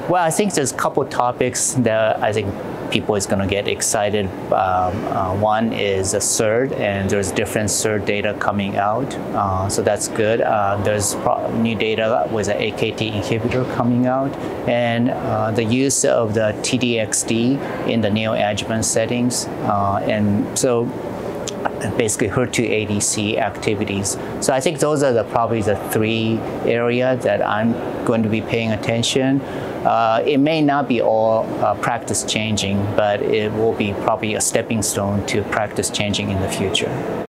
Well, I think there's a couple topics that I think people is going to get excited. One is a SERD, and there's different SERD data coming out, so that's good. There's new data with an AKT inhibitor coming out, and the use of the T-DXd in the neoadjuvant settings, and so basically HER2 ADC activities. So I think those are probably the three areas that I'm going to be paying attention. It may not be all practice changing, but it will be probably a stepping stone to practice changing in the future.